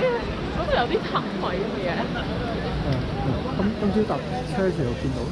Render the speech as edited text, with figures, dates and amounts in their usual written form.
嗰度有啲泊位嘅嘢。 今朝搭車時候見到。